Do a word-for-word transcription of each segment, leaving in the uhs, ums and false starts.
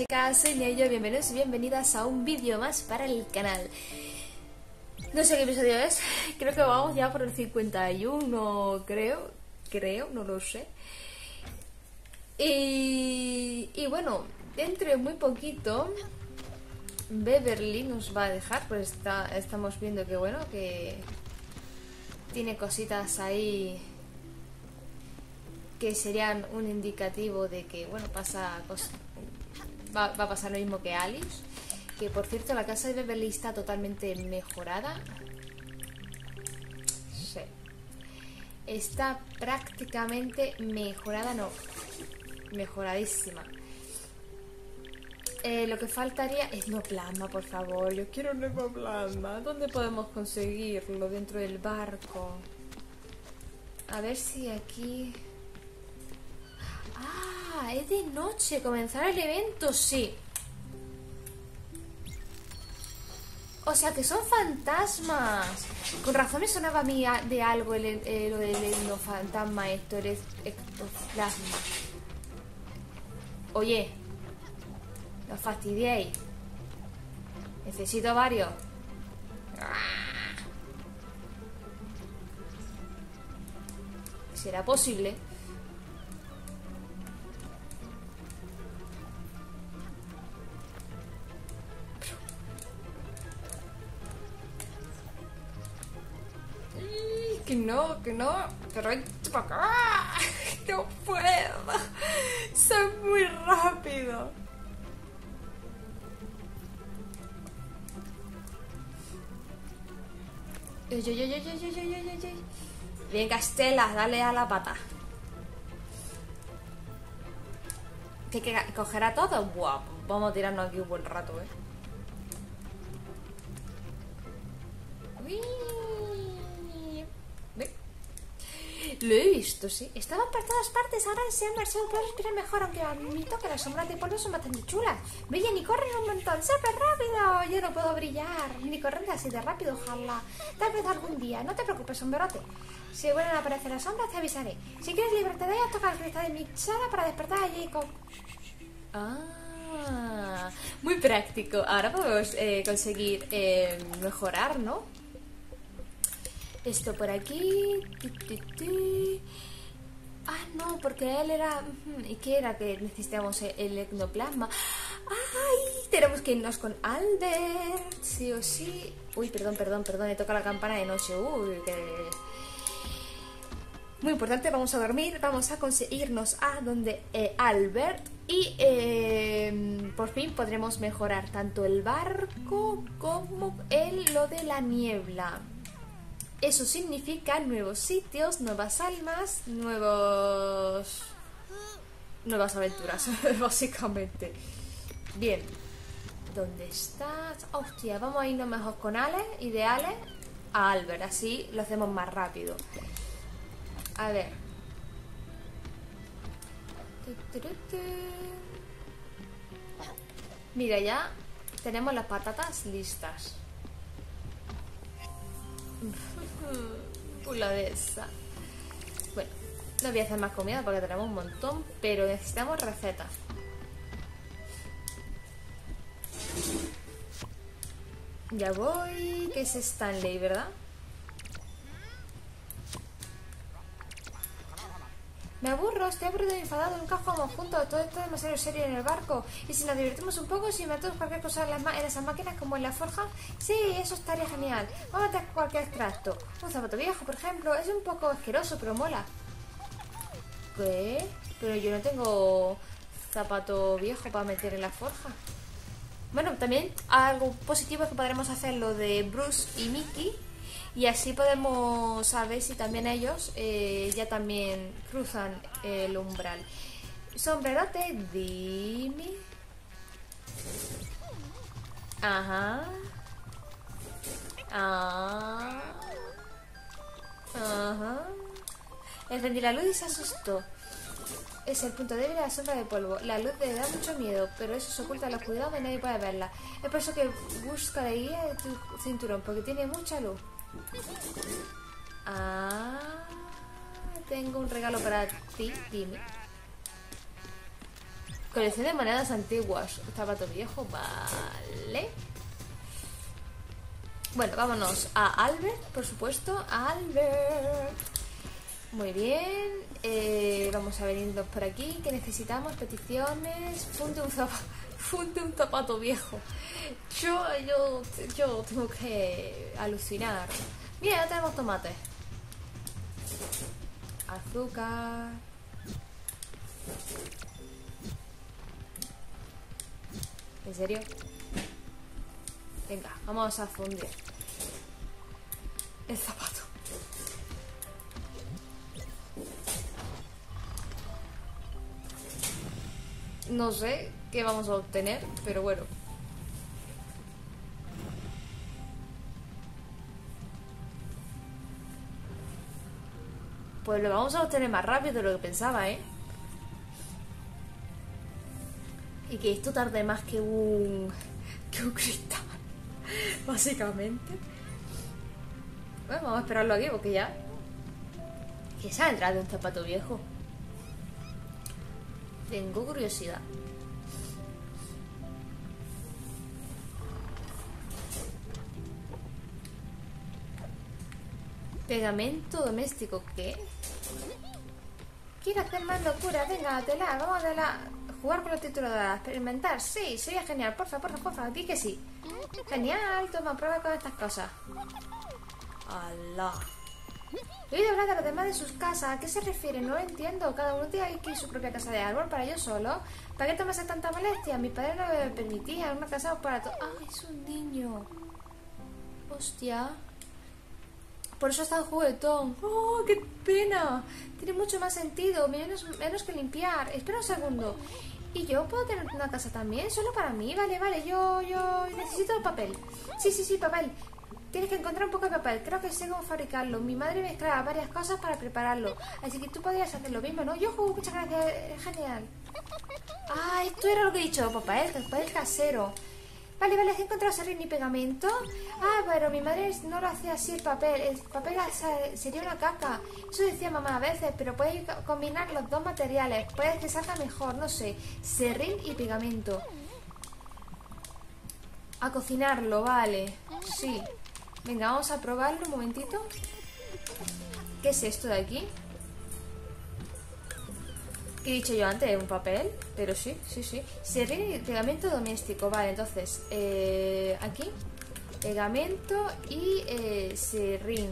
chicas, soy Neyo, bienvenidos y bienvenidas a un vídeo más para el canal. No sé qué episodio es, creo que vamos ya por el cincuenta y uno, creo, creo, no lo sé. Y, y bueno, dentro de muy poquito Beverly nos va a dejar, pues está, estamos viendo que bueno, que tiene cositas ahí que serían un indicativo de que, bueno, pasa cos- va, va a pasar lo mismo que Alice. Que, por cierto, la casa de Beverly está totalmente mejorada. Sí. Está prácticamente mejorada, no. Mejoradísima. Eh, lo que faltaría es neoplasma, por favor. Yo quiero neoplasma. ¿Dónde podemos conseguirlo? Dentro del barco. A ver si aquí... Ah, es de noche. Comenzar el evento, sí. O sea que son fantasmas. Con razón me sonaba a mí de algo el, el, lo del etnofantasma, esto, el ectoplasma. Oye, no fastidiéis. Necesito varios. ¿Será posible? Que no, que no, pero para acá. No puedo. Soy muy rápido. Ay, ay, ay, ay, ay, ay, ay, ay. Venga, Estela, dale a la pata. ¿Que hay que coger a todo? Buah, vamos a tirarnos aquí un buen rato, eh. Uy. Lo he visto, sí. Estaban por todas partes, ahora se han marchado. Puedo respirar mejor, aunque admito que las sombras de polvo son bastante chulas. Brillan y corren un montón, súper rápido. Yo no puedo brillar, ni correr así de rápido, ojalá. Tal vez algún día, no te preocupes, sombrerote. Si vuelven a aparecer las sombras, te avisaré. Si quieres librarte de ellas, toca el cristal de mi sala para despertar a Jacob. Ah, muy práctico. Ahora podemos eh, conseguir eh, mejorar, ¿no? Esto por aquí. Ah, no, porque él era... ¿Y qué era? Que necesitamos el ectoplasma. ¡Ay! Tenemos que irnos con Albert, sí o sí. Uy, perdón, perdón, perdón, me toca la campana de noche. Uy, que... Muy importante, vamos a dormir, vamos a conseguirnos a donde eh, Albert. Y eh, por fin podremos mejorar tanto el barco como el, lo de la niebla. Eso significa nuevos sitios, nuevas almas, nuevos... nuevas aventuras, básicamente. Bien. ¿Dónde estás? Hostia, vamos a irnos mejor con Ale y de Ale a Albert. Así lo hacemos más rápido. A ver. Mira, ya tenemos las patatas listas. Pula de esa. Bueno, no voy a hacer más comida porque tenemos un montón, pero necesitamos recetas. Ya voy. Que es Stanley, ¿verdad? Me aburro, estoy aburrido y enfadado. Nunca jugamos juntos. Todo esto es demasiado serio en el barco. Y si nos divertimos un poco, si metemos cualquier cosa en, las ma en esas máquinas como en la forja, sí, eso estaría genial. Vamos a meter cualquier extracto. Un zapato viejo, por ejemplo. Es un poco asqueroso, pero mola. ¿Qué? Pero yo no tengo zapato viejo para meter en la forja. Bueno, también algo positivo es que podremos hacer lo de Bruce y Mickey. Y así podemos saber si también ellos eh, ya también cruzan el umbral. Sombrerote, dime. Ajá. Ah. Ajá. Encendí la luz y se asustó. Es el punto débil de la sombra de polvo. La luz le da mucho miedo, pero eso se oculta en la oscuridad donde nadie puede verla. Es por eso que busca la guía de tu cinturón, porque tiene mucha luz. Ah, tengo un regalo para ti, dime. Colección de monedas antiguas. Zapato viejo, vale. Bueno, vámonos a Albert, por supuesto. A Albert. Muy bien. Eh, vamos a venirnos por aquí. ¿Qué necesitamos? Peticiones. Funde un zapato, funde un zapato viejo. Yo, yo, yo tengo que alucinar. Mira, ya tenemos tomates. Azúcar. ¿En serio? Venga, vamos a fundir el zapato. No sé qué vamos a obtener, pero bueno. Pues lo vamos a obtener más rápido de lo que pensaba, ¿eh? Y que esto tarde más que un... que un cristal. Básicamente. Bueno, vamos a esperarlo aquí porque ya... ¿Qué se ha entrado un zapato viejo? Tengo curiosidad. Pegamento doméstico, ¿qué? Quiero hacer más locura, venga, a telar, vamos a telar. Jugar con los títulos de experimentar, sí, sería genial, porfa, porfa, porfa, di que sí. Genial, toma, prueba con estas cosas. Allah. He oído hablar de los demás de sus casas, ¿a qué se refiere? No lo entiendo, cada uno tiene aquí su propia casa de árbol para ellos solo. ¿Para qué tomarse tanta molestia? Mi padre no me permitía, una casa para todo. ¡Ay, es un niño! Hostia. Por eso es tan juguetón. ¡Oh, qué pena! Tiene mucho más sentido, menos, menos que limpiar. Espera un segundo. ¿Y yo puedo tener una casa también? ¿Solo para mí? Vale, vale, yo, yo necesito papel. Sí, sí, sí, papel. Tienes que encontrar un poco de papel. Creo que sé cómo fabricarlo. Mi madre mezclaba varias cosas para prepararlo. Así que tú podrías hacer lo mismo, ¿no? Yo, muchas gracias. Es genial. Ah, esto era lo que he dicho. Papel, papel casero. Vale, vale, ¿has encontrado serrín y pegamento? Ah, pero mi madre no lo hacía así el papel. El papel sería una caca. Eso decía mamá a veces, pero puedes combinar los dos materiales. Puedes que salga mejor, no sé. Serrín y pegamento. A cocinarlo, vale. Sí. Venga, vamos a probarlo un momentito. ¿Qué es esto de aquí? ¿Qué he dicho yo antes? ¿Un papel? Pero sí, sí, sí. Serrín y pegamento doméstico. Vale, entonces, eh, aquí, pegamento y eh, serrín.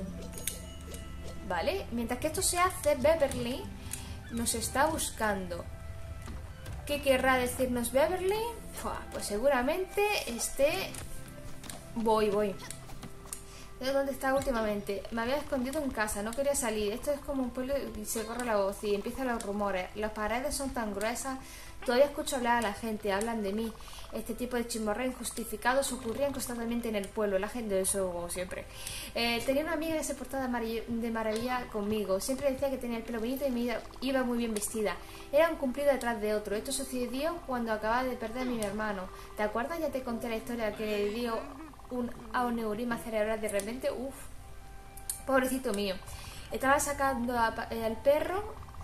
Vale, mientras que esto se hace, Beverly nos está buscando. ¿Qué querrá decirnos Beverly? Pues seguramente esté... Voy, voy. ¿Dónde está últimamente? Me había escondido en casa, no quería salir. Esto es como un pueblo y se corre la voz y empiezan los rumores. Las paredes son tan gruesas, todavía escucho hablar a la gente, hablan de mí. Este tipo de chismorreos injustificados ocurrían constantemente en el pueblo, la gente, eso como siempre. Eh, tenía una amiga que se portaba de maravilla conmigo, siempre decía que tenía el pelo bonito y me iba muy bien vestida. Era un cumplido detrás de otro. Esto sucedió cuando acababa de perder a mi hermano. ¿Te acuerdas? Ya te conté la historia que le dio un aneurisma cerebral de repente. Uff, pobrecito mío. Estaba sacando a, eh, al perro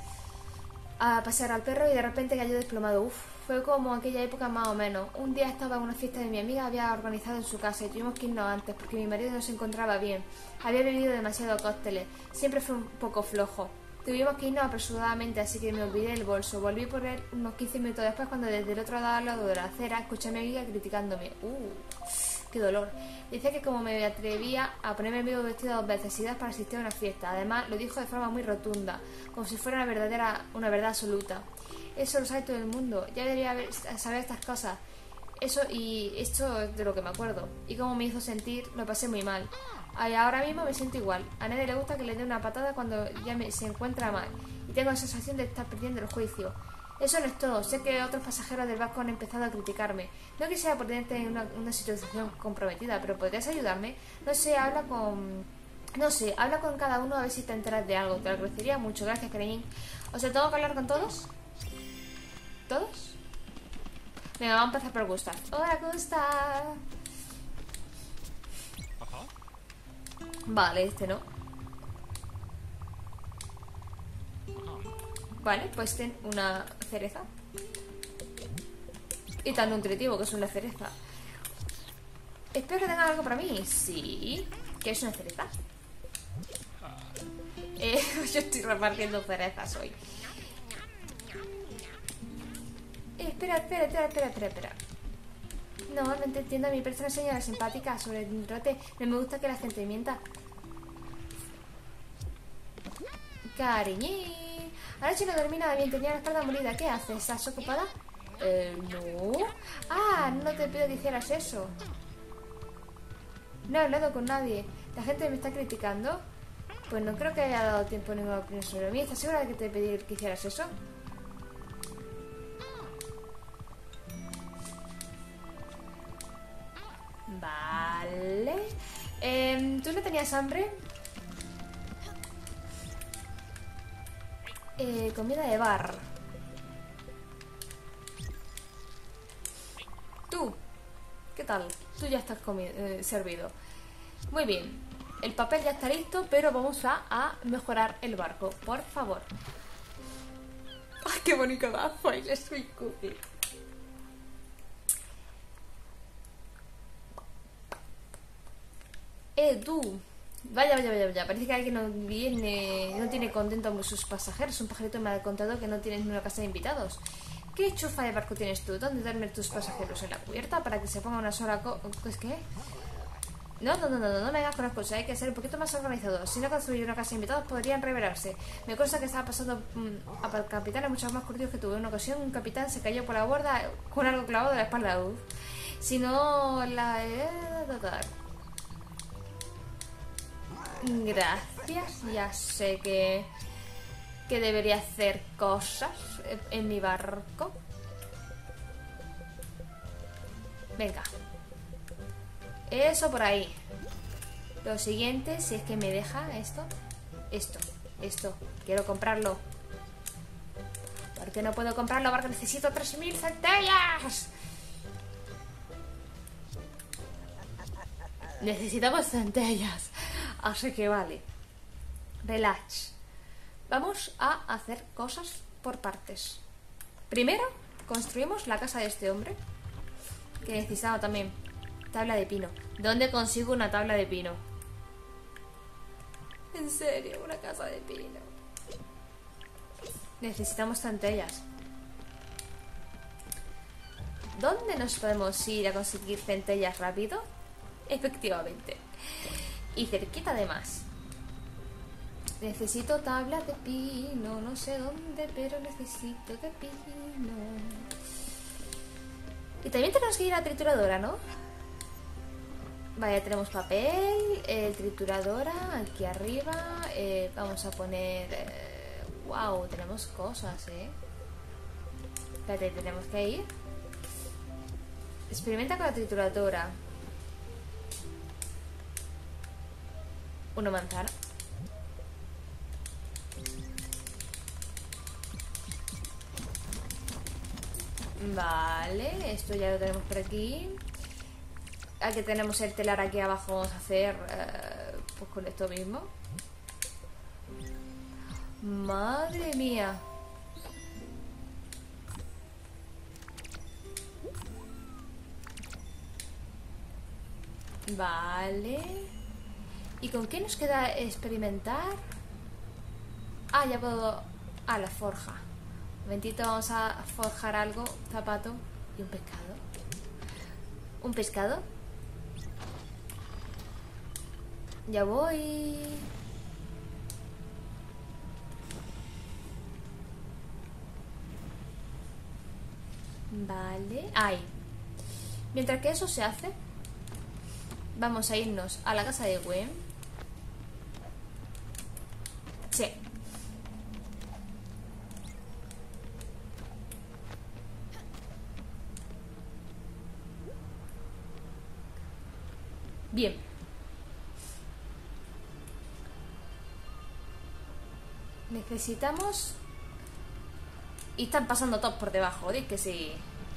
a pasear al perro y de repente cayó desplomado. Uff, fue como aquella época más o menos. Un día estaba en una fiesta de mi amiga, había organizado en su casa y tuvimos que irnos antes porque mi marido no se encontraba bien. Había bebido demasiados cócteles, siempre fue un poco flojo. Tuvimos que irnos apresuradamente, así que me olvidé el bolso. Volví por él unos quince minutos después cuando desde el otro lado de la acera escuché a mi amiga criticándome. Uh, qué dolor. Dice que como me atrevía a ponerme el mismo vestido dos veces seguidas para asistir a una fiesta. Además, lo dijo de forma muy rotunda, como si fuera una verdadera, una verdad absoluta. Eso lo sabe todo el mundo. Ya debería haber, saber estas cosas. Eso y esto es de lo que me acuerdo. Y cómo me hizo sentir, lo pasé muy mal. Y ahora mismo me siento igual. A nadie le gusta que le dé una patada cuando ya me, se encuentra mal. Y tengo la sensación de estar perdiendo el juicio. Eso no es todo. Sé que otros pasajeros del barco han empezado a criticarme. No quisiera ponerte en una, una situación comprometida, pero ¿podrías ayudarme? No sé, habla con... No sé, habla con cada uno a ver si te enteras de algo. Te lo agradecería mucho. Gracias, cariñín. O sea, ¿tengo que hablar con todos? ¿Todos? Venga, vamos a empezar por Gustav. Hola, Gustav. Vale, este no. Vale, pues ten una cereza. Y tan nutritivo, que es una cereza. Espero que tengan algo para mí. Sí. ¿Qué es una cereza? Eh, yo estoy repartiendo cerezas hoy. Eh, espera, espera, espera, espera, espera, espera. No, no te entiendo. Mi persona señora simpática sobre el trote. No me gusta que la gente mienta. Cariñín. Anoche no dormí nada bien, tenía la espalda molida. ¿Qué haces? ¿Estás ocupada? Eh, no. Ah, no te pido que hicieras eso. No he hablado con nadie. ¿La gente me está criticando? Pues no creo que haya dado tiempo a ninguna opinión sobre mí. ¿Estás segura de que te pedí que hicieras eso? Vale. Eh, ¿Tú no tenías hambre? Eh, comida de bar. Tú, ¿qué tal? Tú ya estás eh, servido. Muy bien. El papel ya está listo, pero vamos a, a mejorar el barco. Por favor. ¡Ay, qué bonito bajo! ¡Ay, le soy cookie! Eh, tú. Vaya, vaya, vaya, vaya. Parece que alguien no viene, no tiene contento a sus pasajeros. Un pajarito me ha contado que no tienes ni una casa de invitados. ¿Qué chufa de barco tienes tú? ¿Dónde duermen tus pasajeros? ¿En la cubierta? Para que se ponga una sola co... ¿Es qué? No, no, no, no, no, no me hagas con las cosas. Hay que ser un poquito más organizado. Si no construyo una casa de invitados podrían revelarse. Me consta que estaba pasando mmm, a capitanes mucho más curtidos que tuve. En una ocasión un capitán se cayó por la borda con algo clavado de la espalda. Uf. Si no, la... Eh, Gracias, ya sé que que debería hacer cosas en mi barco. Venga. Eso por ahí. Lo siguiente, si es que me deja esto. Esto, esto. Quiero comprarlo. ¿Por qué no puedo comprarlo? Porque necesito tres mil centellas. Necesitamos centellas. Así que vale. Relax. Vamos a hacer cosas por partes. Primero, construimos la casa de este hombre. Que necesitaba también tabla de pino. ¿Dónde consigo una tabla de pino? En serio, una casa de pino. Necesitamos centellas. ¿Dónde nos podemos ir a conseguir centellas rápido? Efectivamente. Y cerquita además. Necesito tabla de pino. No sé dónde, pero necesito de pino. Y también tenemos que ir a la trituradora, ¿no? Vale, tenemos papel, eh, trituradora, aquí arriba. eh, Vamos a poner... Eh, wow, tenemos cosas, ¿eh? Espérate, tenemos que ir. Experimenta con la trituradora. Una manzana. Vale, esto ya lo tenemos por aquí. Aquí tenemos el telar aquí abajo. Vamos a hacer eh, pues con esto mismo. Madre mía. Vale. ¿Y con qué nos queda experimentar? Ah, ya puedo... Ah, la forja. Un momentito, vamos a forjar algo. Zapato y un pescado. ¿Un pescado? Ya voy. Vale. Ahí. Mientras que eso se hace, vamos a irnos a la casa de Gwen. Sí. Bien. Necesitamos... Y están pasando todos por debajo, di que sí.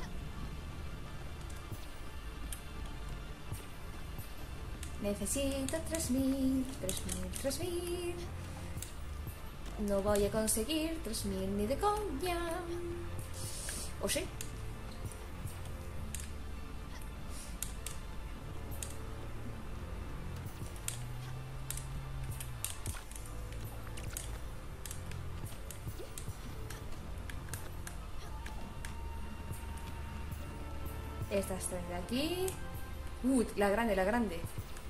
Necesito tres mil, tres mil, tres mil. No voy a conseguir tres mil ni de coña. ¿O sí? Estas tres de aquí. Uh, la grande, la grande.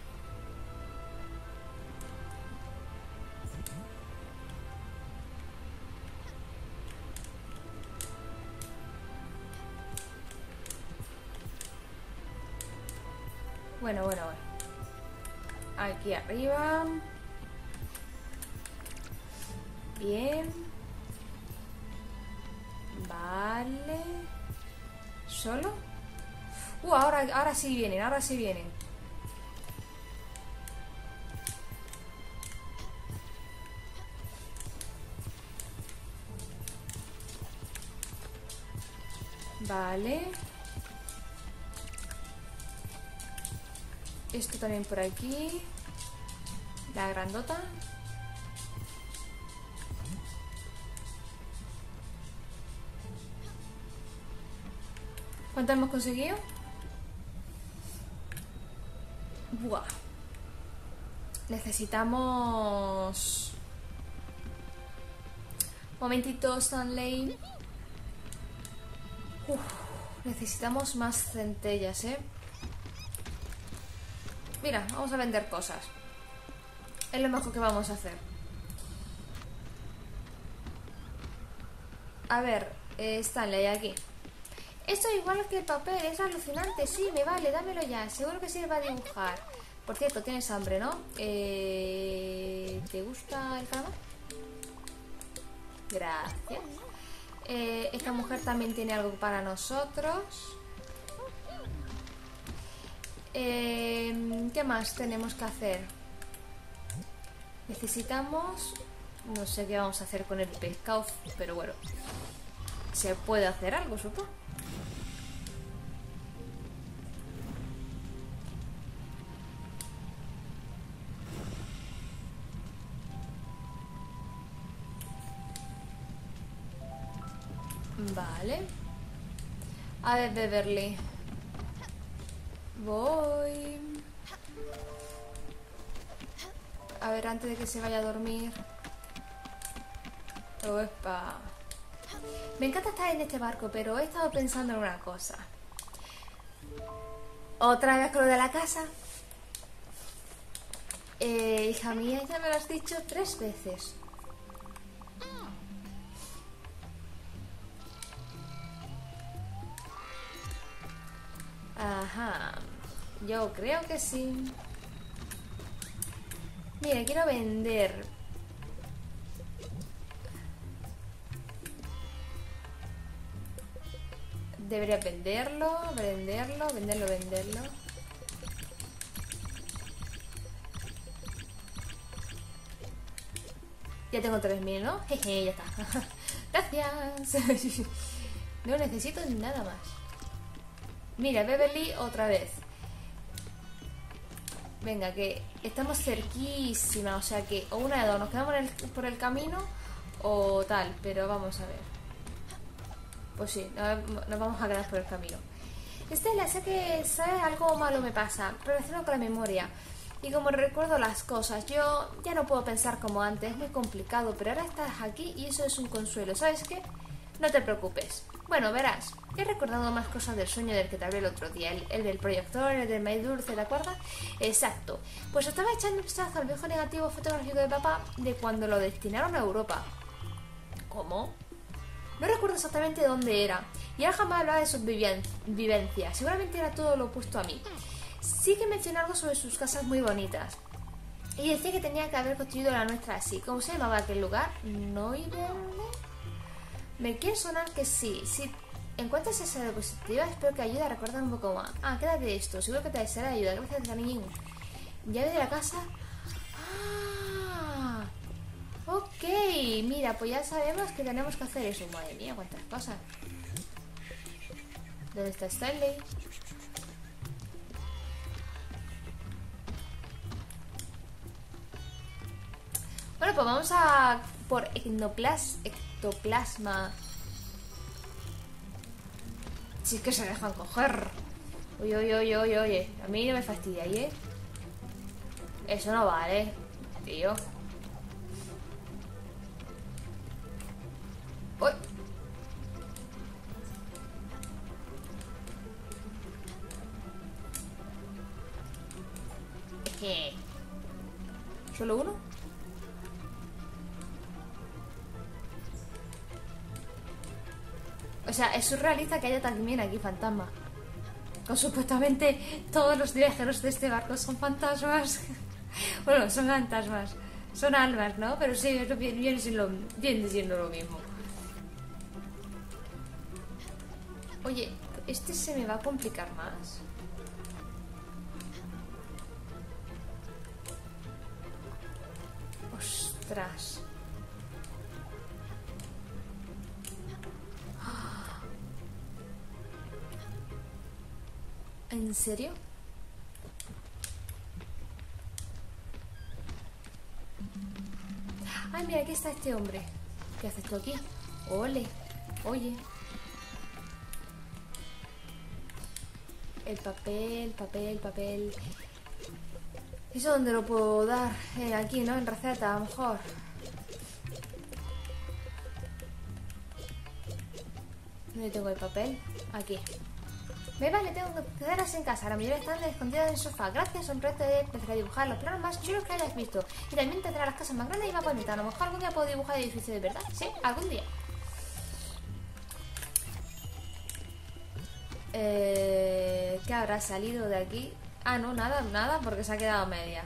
Bueno, bueno, bueno. Aquí arriba. Bien. Vale. ¿Solo? Uh, ahora, ahora sí vienen, ahora sí vienen. Vale. Esto también por aquí. La grandota. ¿Cuánto hemos conseguido? Buah. Necesitamos... Momentito, Stanley. Uf, necesitamos más centellas, ¿eh? Mira, vamos a vender cosas. Es lo mejor que vamos a hacer. A ver, eh, Stanley, aquí. Esto igual que el papel, es alucinante. Sí, me vale, dámelo ya. Seguro que sirve a dibujar. Por cierto, tienes hambre, ¿no? Eh, ¿Te gusta el calamar? Gracias. Eh, esta mujer también tiene algo para nosotros. Eh, ¿Qué más tenemos que hacer? Necesitamos... No sé qué vamos a hacer con el pescado, pero bueno. Se puede hacer algo, supongo. Vale. A ver, Beverly. Voy. A ver, antes de que se vaya a dormir. Opa. Me encanta estar en este barco, pero he estado pensando en una cosa. ¿Otra vez con lo de la casa? Eh, hija mía, ya me lo has dicho tres veces. Ajá. Yo creo que sí. Mira, quiero vender. Debería venderlo, venderlo, venderlo, venderlo. Ya tengo tres mil, ¿no? Jeje, ya está. Gracias. No necesito nada más. Mira, Beverly otra vez. Venga, que estamos cerquísima. O sea que, o una de dos, nos quedamos en el, por el camino o tal. Pero vamos a ver. Pues sí, nos vamos a quedar por el camino. Estela, sé que sabes algo malo me pasa. Relacionado con la memoria. Y como recuerdo las cosas, yo ya no puedo pensar como antes. Es muy complicado, pero ahora estás aquí y eso es un consuelo. ¿Sabes qué? No te preocupes. Bueno, verás, he recordado más cosas del sueño del que te hablé el otro día. El, el del proyector, el del maíz dulce, ¿te acuerdas? Exacto. Pues estaba echando un vistazo al viejo negativo fotográfico de papá de cuando lo destinaron a Europa. ¿Cómo? No recuerdo exactamente dónde era. Y él jamás hablaba de sus vivencias. Seguramente era todo lo opuesto a mí. Sí que mencionó algo sobre sus casas muy bonitas. Y decía que tenía que haber construido la nuestra así. ¿Cómo se llamaba aquel lugar? ¿Noiderle? Me quiere sonar que sí. Si encuentras esa diapositiva, espero que ayude a recordar un poco más. Ah, quédate esto. Seguro que te será de ayuda. Gracias, cariñín. Llave de la casa. Ah, ok. Mira, pues ya sabemos que tenemos que hacer eso. Madre mía, cuántas cosas. ¿Dónde está Stanley? Bueno, pues vamos a por ectoplas, ectoplasma. Si es que se dejan coger. Oye, oye, oye, oye, oye. A mí no me fastidia, ¿eh? Eso no vale, tío. Uy. ¿Solo uno? O sea, es surrealista que haya también aquí fantasma. Con supuestamente todos los viajeros de este barco son fantasmas. Bueno, son fantasmas. Son almas, ¿no? Pero sí, viene siendo, viene siendo lo mismo. Oye, este se me va a complicar más. Ostras. ¿En serio? Ay, mira, aquí está este hombre. ¿Qué haces tú aquí? Ole, oye. El papel, papel, papel. ¿Eso dónde lo puedo dar? Eh, aquí, ¿no? En receta, a lo mejor. ¿Dónde tengo el papel? Aquí. Me vale, tengo que quedarlas en casa. La mayoría están escondidas en el sofá. Gracias a un proyecto de empezar a dibujar los planos más chulos que hayas visto. Y también tendrá las casas más grandes y más bonitas. A lo mejor algún día puedo dibujar edificios de verdad. Sí, algún día. Eh, ¿Qué habrá salido de aquí? Ah, no, nada, nada, porque se ha quedado media.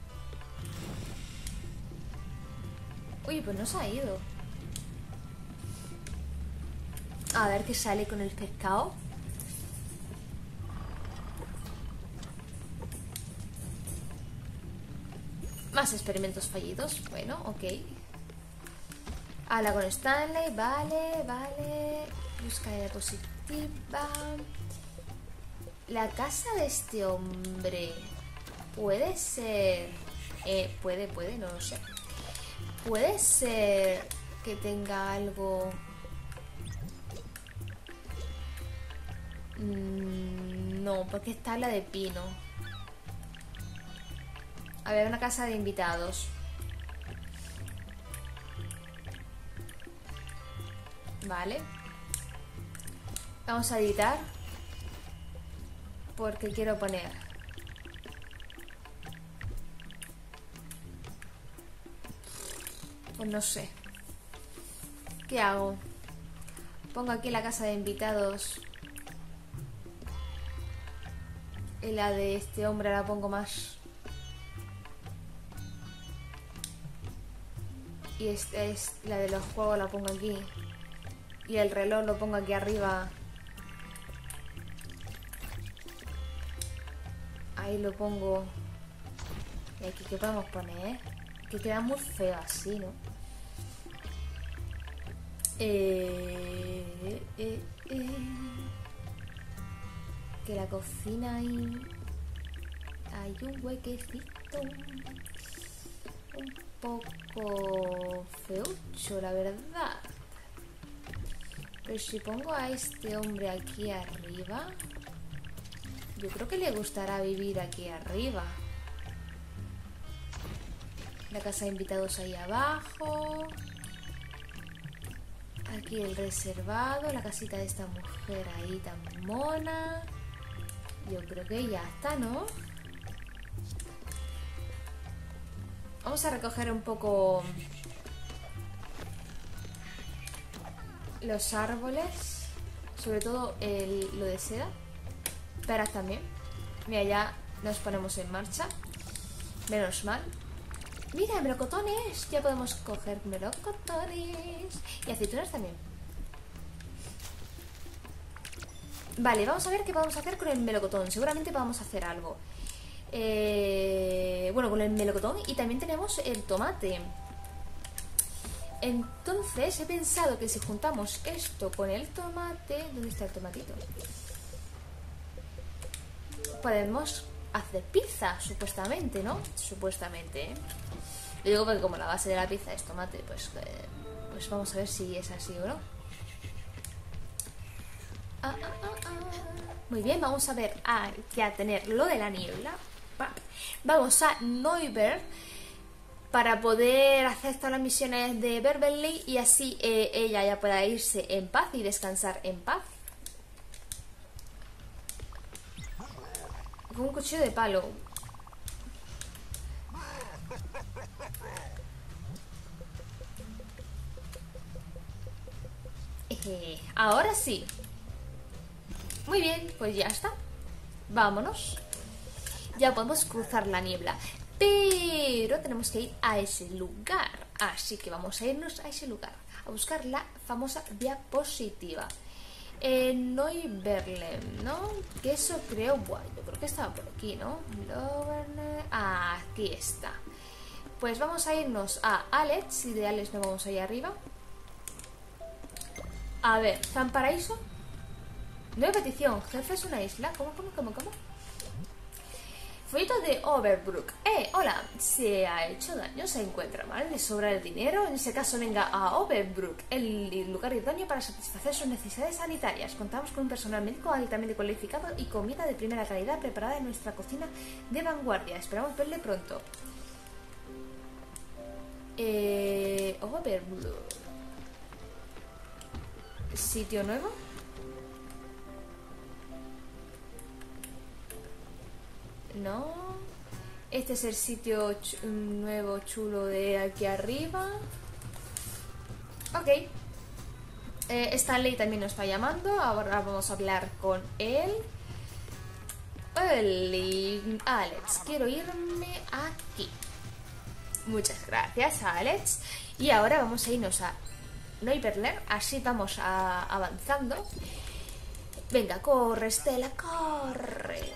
Uy, pues no se ha ido. A ver qué sale con el pescado. Más experimentos fallidos. Bueno, ok. Habla con Stanley. Vale, vale. Busca de diapositiva. La casa de este hombre puede ser... Eh, puede, puede, no lo sé. Puede ser que tenga algo... Mm, no, porque es tabla de pino. A ver, una casa de invitados. Vale. Vamos a editar. Porque quiero poner. Pues no sé. ¿Qué hago? Pongo aquí la casa de invitados. Y la de este hombre la pongo más... Y esta es la de los juegos, la pongo aquí. Y el reloj lo pongo aquí arriba. Ahí lo pongo. ¿Y aquí qué podemos poner? Que queda muy feo así, ¿no? Eh, eh, eh. Que la cocina hay... Hay un huequecito. Un poco feucho, la verdad. Pero si pongo a este hombre aquí arriba, yo creo que le gustará vivir aquí arriba. La casa de invitados ahí abajo. Aquí el reservado, la casita de esta mujer ahí tan mona. Yo creo que ya está, ¿no? Vamos a recoger un poco los árboles, sobre todo el, lo de seda. Peras también. Mira, ya nos ponemos en marcha. Menos mal. Mira, melocotones. Ya podemos coger melocotones. Y aceitunas también. Vale, vamos a ver qué podemos hacer con el melocotón. Seguramente vamos a hacer algo. Eh, bueno, con el melocotón. Y también tenemos el tomate. Entonces he pensado que si juntamos esto con el tomate... ¿Dónde está el tomatito? Podemos hacer pizza, supuestamente, ¿no? Supuestamente, ¿eh? Yo digo porque como la base de la pizza es tomate, pues, eh, pues vamos a ver si es así o no. Ah, ah, ah, ah. Muy bien, vamos a ver, a ya tener lo de la niebla. Vamos a Neuberg para poder hacer todas las misiones de Beverly y así eh, ella ya pueda irse en paz y descansar en paz. Con un cuchillo de palo. Eh, ahora sí. Muy bien, pues ya está. Vámonos. Ya podemos cruzar la niebla. Pero tenemos que ir a ese lugar. Así que vamos a irnos a ese lugar. A buscar la famosa diapositiva. Eh, Neuberlem, ¿no? Que eso creo... Bueno, yo creo que estaba por aquí, ¿no? Neuberlem... Ah, aquí está. Pues vamos a irnos a Alex. Y de Alex nos vamos ahí arriba. A ver, Zamparaíso. Nueva petición. Jefe es una isla. ¿Cómo, cómo, cómo, cómo? Folleto de Overbrook. Eh, hola. Se ha hecho daño, se encuentra mal, le sobra el dinero. En ese caso venga a Overbrook, el lugar idóneo para satisfacer sus necesidades sanitarias. Contamos con un personal médico altamente cualificado y comida de primera calidad preparada en nuestra cocina de vanguardia. Esperamos verle pronto. Eh, Overbrook. ¿Sitio nuevo? No. Este es el sitio ch nuevo chulo de aquí arriba. Ok. eh, Stanley también nos está llamando. Ahora vamos a hablar con él. Eli, Alex, quiero irme aquí. Muchas gracias, Alex. Y ahora vamos a irnos a Neuberlem. Así vamos a, avanzando. Venga, corre, Stella, corre.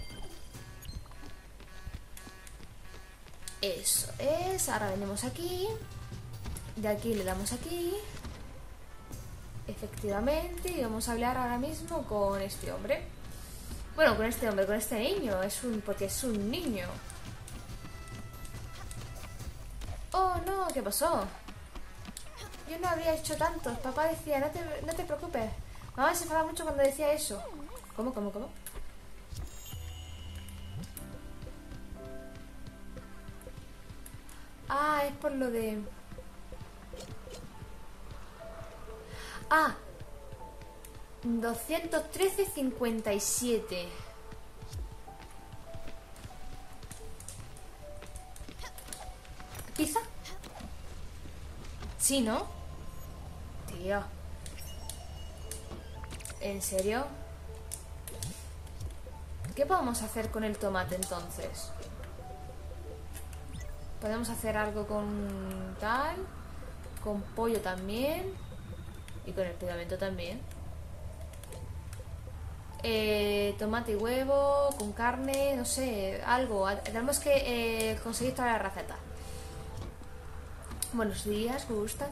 Eso es. Ahora venimos aquí. De aquí le damos aquí. Efectivamente. Y vamos a hablar ahora mismo con este hombre. Bueno, con este hombre, con este niño. Es un, porque es un niño. Oh, no, ¿qué pasó? Yo no habría hecho tanto. Papá decía, no te, no te preocupes. Mamá se enfadaba mucho cuando decía eso. ¿Cómo, cómo, cómo? Ah, es por lo de... Ah, doscientos trece cincuenta y siete. ¿Pizza? Sí, ¿no? Tío. ¿En serio? ¿Qué podemos hacer con el tomate entonces? Podemos hacer algo con tal. Con pollo también. Y con el pegamento también. Eh, tomate y huevo. Con carne. No sé, algo. Tenemos que eh, conseguir toda la receta. Buenos días, Gustav.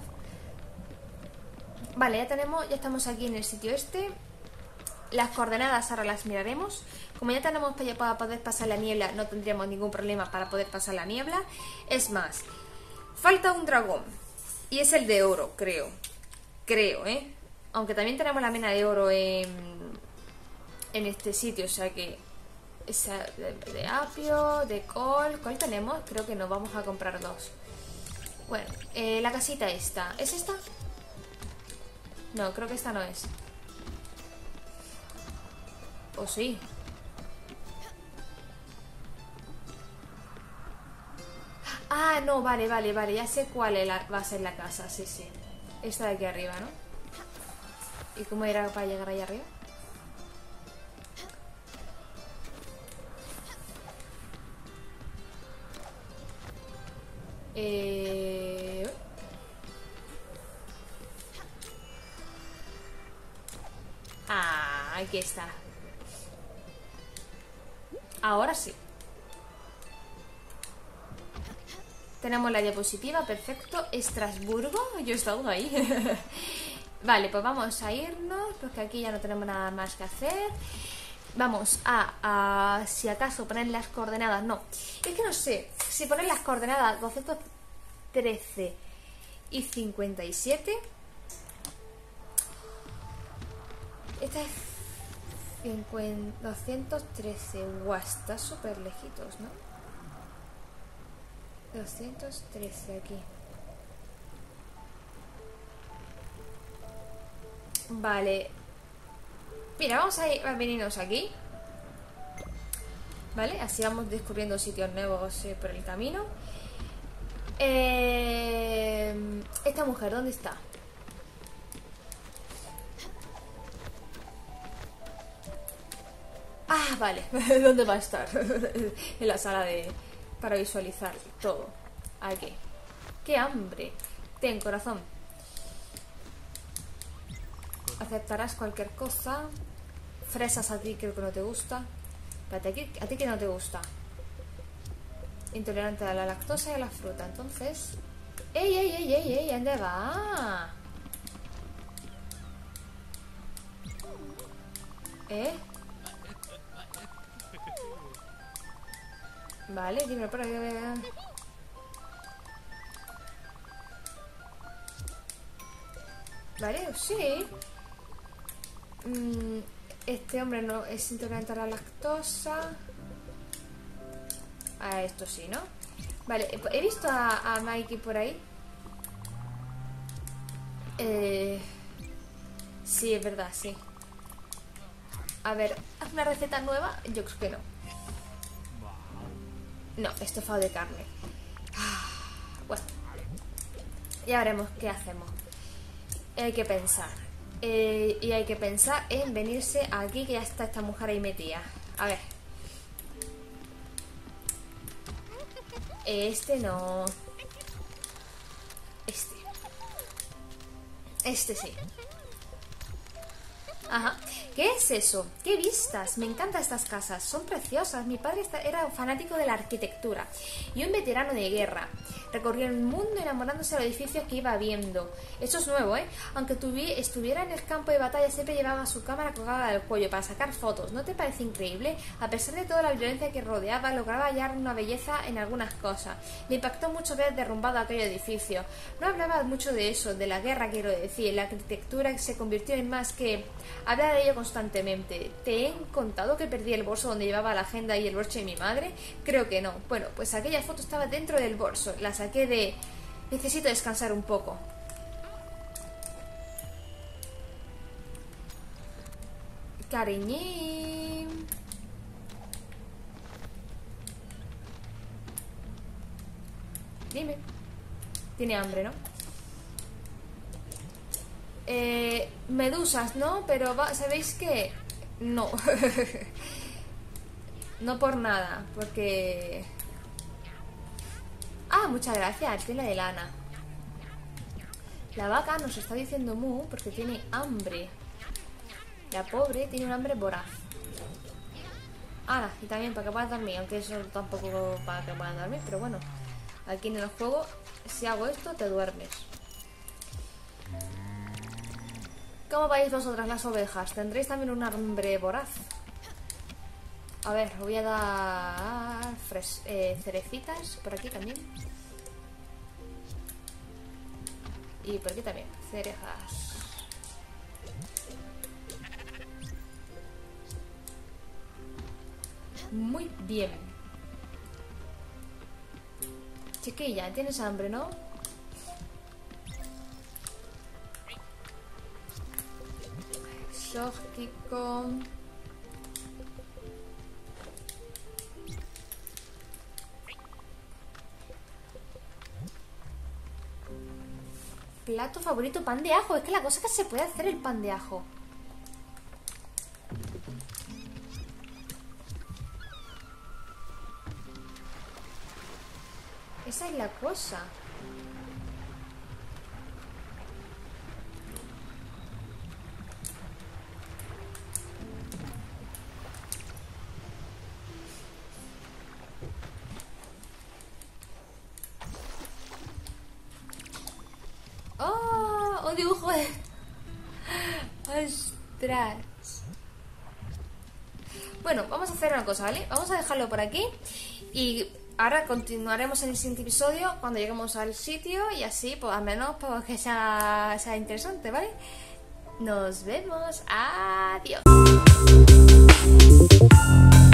Vale, ya tenemos, ya estamos aquí en el sitio este. Las coordenadas ahora las miraremos. Como ya tenemos para poder pasar la niebla, no tendríamos ningún problema para poder pasar la niebla. Es más, falta un dragón. Y es el de oro, creo. Creo, ¿eh? Aunque también tenemos la mina de oro en, en este sitio. O sea que... Esa de, de apio, de col. ¿Cuál tenemos? Creo que nos vamos a comprar dos. Bueno, eh, la casita esta. ¿Es esta? No, creo que esta no es. ¿O sí? Ah, no, vale, vale, vale. Ya sé cuál es la, va a ser la casa. Sí, sí. Esta de aquí arriba, ¿no? ¿Y cómo era para llegar ahí arriba? Eh... Ah, aquí está. Ahora sí. Tenemos la diapositiva, perfecto. Estrasburgo, yo he estado ahí. Vale, pues vamos a irnos, porque aquí ya no tenemos nada más que hacer. Vamos a, a, si acaso, poner las coordenadas. No, es que no sé si poner las coordenadas doscientos trece y cincuenta y siete. Esta es cincuenta, doscientos trece. Guau, está súper lejitos, ¿no? doscientos trece aquí. Vale. Mira, vamos a, ir, a venirnos aquí. Vale, así vamos descubriendo sitios nuevos eh, por el camino. eh, Esta mujer, ¿dónde está? Ah, vale. ¿Dónde va a estar? En la sala de... para visualizar todo. Aquí. ¡Qué hambre! Ten, corazón. Aceptarás cualquier cosa. Fresas a ti creo que no te gusta. Espérate, aquí, ¿a ti que no te gusta? Intolerante a la lactosa y a la fruta. Entonces... ¡Ey, ey, ey, ey, ey! ¿Dónde va? ¿Eh? Vale, dime por aquí. Vale, sí. Mm, este hombre no es intolerante a la lactosa. A esto sí, ¿no? Vale, he visto a, a Mikey por ahí. Eh, sí, es verdad, sí. A ver, ¿haz una receta nueva? Yo creo que no. No, estofado de carne. Bueno, ya veremos qué hacemos. Hay que pensar. Eh, y hay que pensar en venirse aquí, que ya está esta mujer ahí metida. A ver. Este no. Este. Este sí. Ajá. ¿Qué es eso? ¡Qué vistas! Me encantan estas casas, son preciosas. Mi padre era fanático de la arquitectura y un veterano de guerra. Recorrió el mundo enamorándose de los edificios que iba viendo. Eso es nuevo, ¿eh? Aunque estuviera en el campo de batalla, siempre llevaba su cámara colgada del cuello para sacar fotos. ¿No te parece increíble? A pesar de toda la violencia que rodeaba, lograba hallar una belleza en algunas cosas. Me impactó mucho ver derrumbado aquel edificio. No hablaba mucho de eso, de la guerra, quiero decir. La arquitectura se convirtió en más que... hablar de ello constantemente. ¿Te he contado que perdí el bolso donde llevaba la agenda y el broche de mi madre? Creo que no. Bueno, pues aquella foto estaba dentro del bolso. La saqué de... necesito descansar un poco. Cariñín. Dime. Tiene hambre, ¿no? Eh, medusas, ¿no? Pero va, ¿sabéis qué? No. No por nada, porque... Ah, muchas gracias, tela de lana. La vaca nos está diciendo mu porque tiene hambre. La pobre tiene un hambre voraz. Ah, y también para que puedan dormir, aunque eso tampoco para que puedan dormir, pero bueno. Aquí en el juego, si hago esto, te duermes. ¿Cómo vais vosotras las ovejas? ¿Tendréis también un hambre voraz? A ver, voy a dar fres eh, cerecitas por aquí también. Y por aquí también, cerezas. Muy bien. Chiquilla, tienes hambre, ¿no? Lógico. Plato favorito, pan de ajo. Es que la cosa es que se puede hacer el pan de ajo. Esa es la cosa. ¡Oh! Un dibujo de... ¡Ostras! Bueno, vamos a hacer una cosa, ¿vale? Vamos a dejarlo por aquí y ahora continuaremos en el siguiente episodio cuando lleguemos al sitio y así, pues al menos pues, que sea, sea interesante, ¿vale? Nos vemos. Adiós.